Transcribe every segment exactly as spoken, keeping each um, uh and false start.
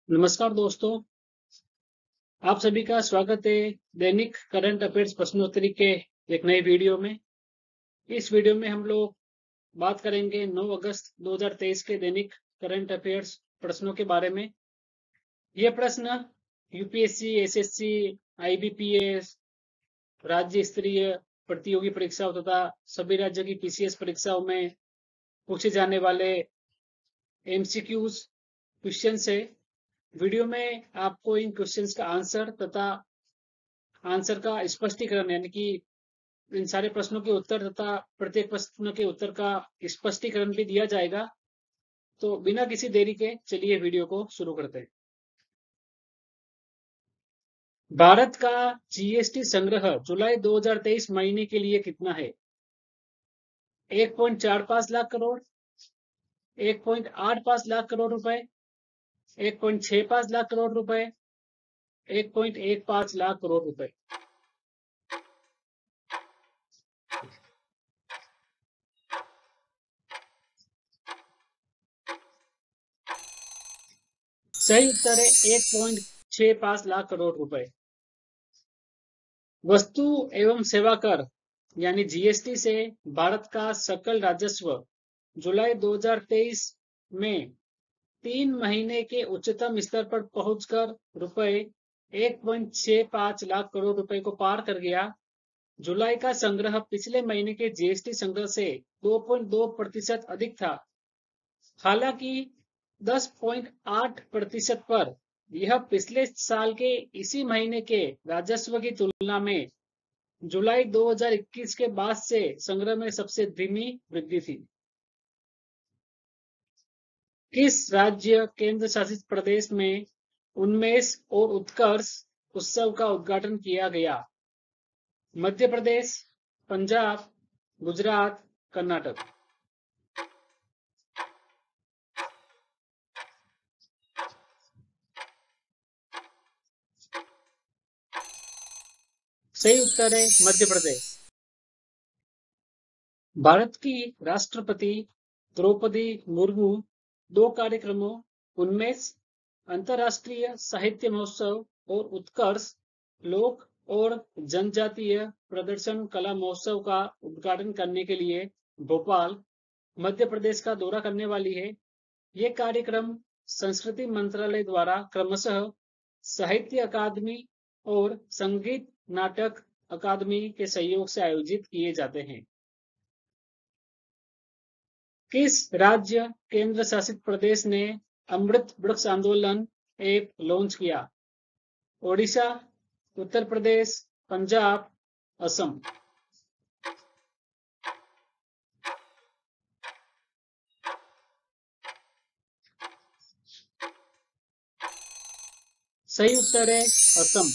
नमस्कार दोस्तों, आप सभी का स्वागत है दैनिक करंट अफेयर्स प्रश्नोत्तरी के एक नए वीडियो में। इस वीडियो में हम लोग बात करेंगे नौ अगस्त दो हज़ार तेईस के दैनिक करंट अफेयर्स प्रश्नों के बारे में। ये प्रश्न यूपीएससी, एसएससी, आईबीपीएस, राज्य स्तरीय प्रतियोगी परीक्षाओं तथा सभी राज्यों की पीसीएस परीक्षाओं में पूछे जाने वाले एमसीक्यूज क्वेश्चन है। वीडियो में आपको इन क्वेश्चंस का आंसर तथा आंसर का स्पष्टीकरण यानी कि इन सारे प्रश्नों के उत्तर तथा प्रत्येक प्रश्न के उत्तर का स्पष्टीकरण भी दिया जाएगा। तो बिना किसी देरी के चलिए वीडियो को शुरू करते हैं। भारत का जीएसटी संग्रह जुलाई दो हज़ार तेईस महीने के लिए कितना है? एक पॉइंट चार पाँच लाख करोड़, एक पॉइंट आठ पाँच लाख करोड़ रुपए, एक पॉइंट छह पाँच लाख करोड़ रुपए, एक पॉइंट एक पाँच लाख करोड़ रुपए। सही उत्तर है एक पॉइंट छह पाँच लाख करोड़ रुपए। वस्तु एवं सेवा कर यानी जीएसटी से भारत का सकल राजस्व जुलाई दो हज़ार तेईस में तीन महीने के उच्चतम स्तर पर पहुंचकर रुपए एक पॉइंट छह पाँच लाख करोड़ रुपए को पार कर गया। जुलाई का संग्रह पिछले महीने के जीएसटी संग्रह से दो पॉइंट दो प्रतिशत अधिक था। हालांकि दस पॉइंट आठ प्रतिशत पर यह पिछले साल के इसी महीने के राजस्व की तुलना में जुलाई दो हज़ार इक्कीस के बाद से संग्रह में सबसे धीमी वृद्धि थी। किस राज्य केंद्र शासित प्रदेश में उन्मेष और उत्कर्ष उत्सव का उद्घाटन किया गया? मध्य प्रदेश, पंजाब, गुजरात, कर्नाटक। सही उत्तर है मध्य प्रदेश। भारत की राष्ट्रपति द्रौपदी मुर्मू दो कार्यक्रमों उन्मेष अंतर्राष्ट्रीय साहित्य महोत्सव और उत्कर्ष लोक और जनजातीय प्रदर्शन कला महोत्सव का उद्घाटन करने के लिए भोपाल, मध्य प्रदेश का दौरा करने वाली है। ये कार्यक्रम संस्कृति मंत्रालय द्वारा क्रमशः साहित्य अकादमी और संगीत नाटक अकादमी के सहयोग से आयोजित किए जाते हैं। किस राज्य केंद्र शासित प्रदेश ने अमृत वृक्ष आंदोलन ऐप लॉन्च किया? ओडिशा, उत्तर प्रदेश, पंजाब, असम। सही उत्तर है असम।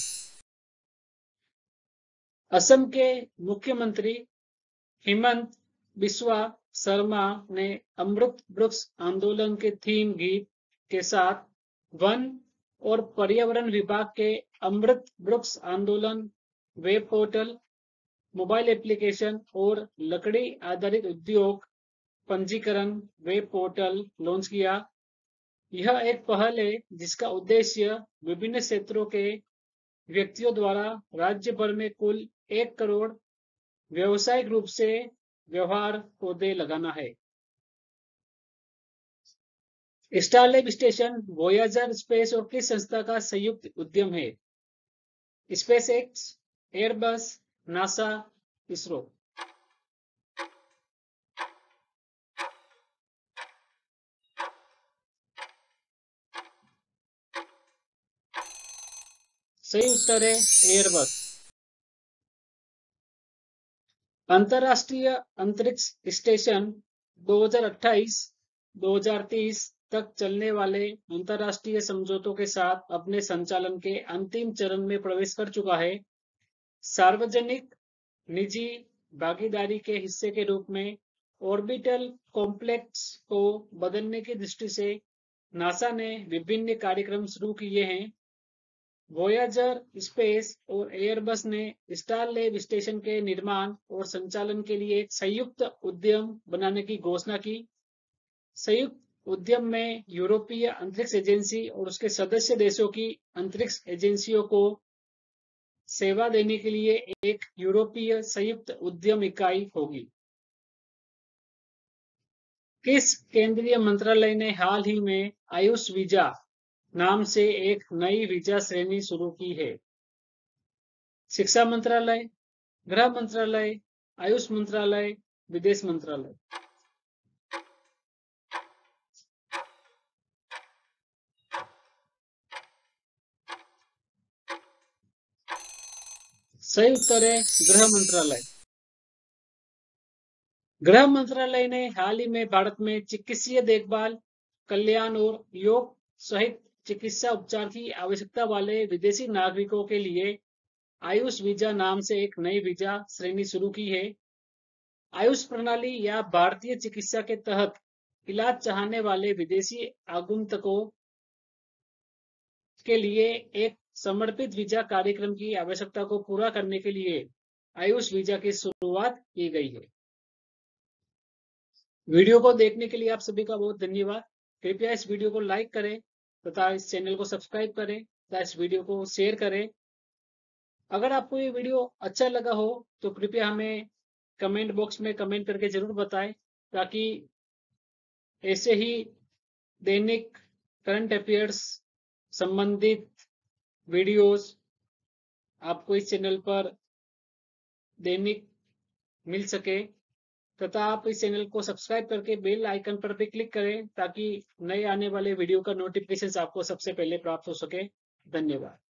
असम के मुख्यमंत्री हिमंत बिस्वा शर्मा ने अमृत वृक्ष आंदोलन के थीम गीत के साथ वन और पर्यावरण विभाग के अमृत वृक्ष आंदोलन वेब पोर्टल, मोबाइल एप्लीकेशन और लकड़ी आधारित उद्योग पंजीकरण वेब पोर्टल लॉन्च किया। यह एक पहल है जिसका उद्देश्य विभिन्न क्षेत्रों के व्यक्तियों द्वारा राज्य भर में कुल एक करोड़ व्यावसायिक रूप से व्यवहार पौधे लगाना है। स्टारलैब स्टेशन वोयाजर स्पेस और किस संस्था का संयुक्त उद्यम है? SpaceX, Airbus, NASA, ISRO. सही उत्तर है एयरबस। अंतरराष्ट्रीय अंतरिक्ष स्टेशन दो हज़ार अट्ठाईस दो हज़ार तीस तक चलने वाले अंतरराष्ट्रीय समझौतों के साथ अपने संचालन के अंतिम चरण में प्रवेश कर चुका है। सार्वजनिक निजी भागीदारी के हिस्से के रूप में ऑर्बिटल कॉम्प्लेक्स को बदलने की दृष्टि से नासा ने विभिन्न कार्यक्रम शुरू किए हैं। वोयाजर स्पेस और एयरबस ने स्टारलैब स्टेशन के निर्माण और संचालन के लिए एक संयुक्त उद्यम बनाने की घोषणा की। संयुक्त उद्यम में यूरोपीय अंतरिक्ष एजेंसी और उसके सदस्य देशों की अंतरिक्ष एजेंसियों को सेवा देने के लिए एक यूरोपीय संयुक्त उद्यम इकाई होगी। किस केंद्रीय मंत्रालय ने हाल ही में आयुष वीजा नाम से एक नई वीजा श्रेणी शुरू की है? शिक्षा मंत्रालय, गृह मंत्रालय, आयुष मंत्रालय, विदेश मंत्रालय। सही उत्तर है गृह मंत्रालय। गृह मंत्रालय ने हाल ही में भारत में चिकित्सीय देखभाल, कल्याण और योग सहित चिकित्सा उपचार की आवश्यकता वाले विदेशी नागरिकों के लिए आयुष वीजा नाम से एक नई वीजा श्रेणी शुरू की है। आयुष प्रणाली या भारतीय चिकित्सा के तहत इलाज चाहने वाले विदेशी आगंतुकों के लिए एक समर्पित वीजा कार्यक्रम की आवश्यकता को पूरा करने के लिए आयुष वीजा की शुरुआत की गई है। वीडियो को देखने के लिए आप सभी का बहुत धन्यवाद। कृपया इस वीडियो को लाइक करें तथा इस चैनल को सब्सक्राइब करें तथा इस वीडियो को शेयर करें। अगर आपको ये वीडियो अच्छा लगा हो तो कृपया हमें कमेंट बॉक्स में कमेंट करके जरूर बताएं, ताकि ऐसे ही दैनिक करंट अफेयर्स संबंधित वीडियोस आपको इस चैनल पर दैनिक मिल सके, तथा आप इस चैनल को सब्सक्राइब करके बेल आइकन पर भी क्लिक करें ताकि नए आने वाले वीडियो का नोटिफिकेशन आपको सबसे पहले प्राप्त हो सके। धन्यवाद।